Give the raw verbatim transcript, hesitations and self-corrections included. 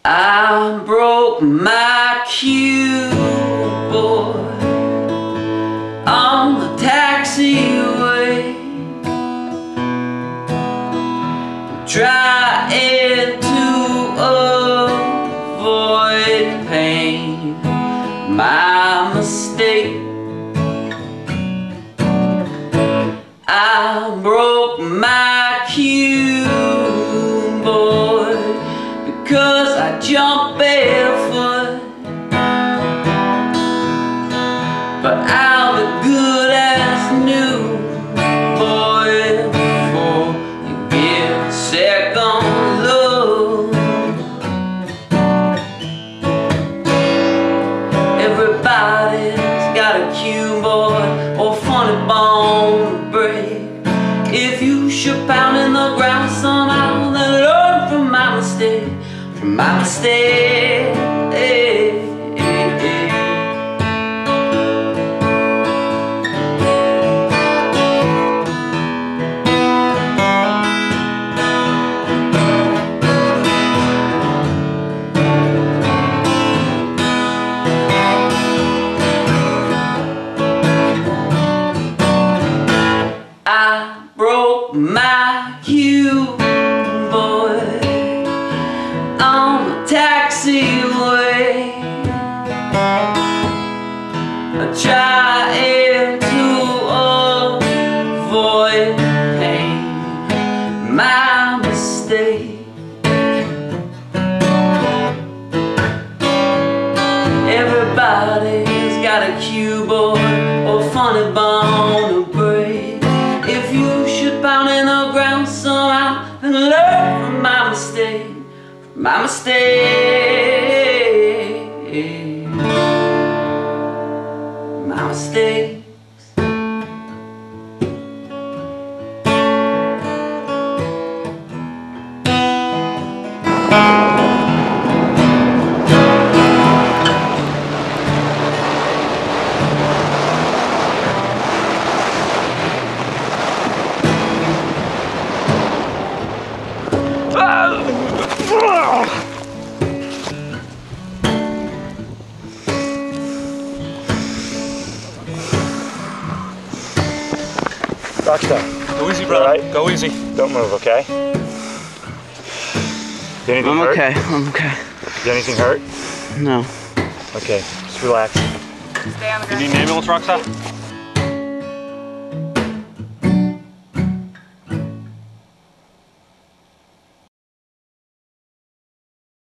I broke my cuboid on the taxiway, trying to avoid pain. My mistake, I broke my cuboid because I jumped barefoot. But I'll be good as new, boy, before you give second love. Everybody's got a cuboid or funny bone to break. If you should pound in the ground somehow, then learn from my mistake, from my mistake. I broke my cuboid on the taxiway, trying to avoid pain. My mistake. Everybody's got a cuboid or funny bone to break. If you should pound in the ground somehow, then learn from my mistake, from my mistake, my mistakes. Rockstar. Go easy, brother. Right. Go easy. Don't move, okay? Did anything I'm hurt? okay, I'm okay. Did anything hurt? No. Okay, just relax. Stay on the ground. You need an ambulance, Rockstar?